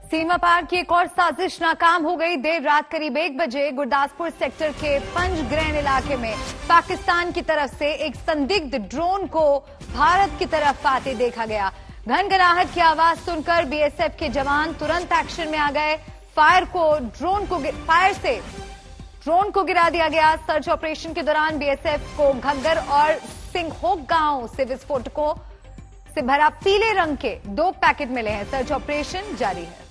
सीमा पार की एक और साजिश नाकाम हो गई। देर रात करीब 1 बजे गुरदासपुर सेक्टर के पंचग्रैन इलाके में पाकिस्तान की तरफ से एक संदिग्ध ड्रोन को भारत की तरफ आते देखा गया। घनघनाहट की आवाज सुनकर बीएसएफ के जवान तुरंत एक्शन में आ गए। फायर से ड्रोन को गिरा दिया गया। सर्च ऑपरेशन के दौरान बीएसएफ को घग्गर और सिंघोक गांव से विस्फोटकों से भरा पीले रंग के 2 पैकेट मिले हैं। सर्च ऑपरेशन जारी है।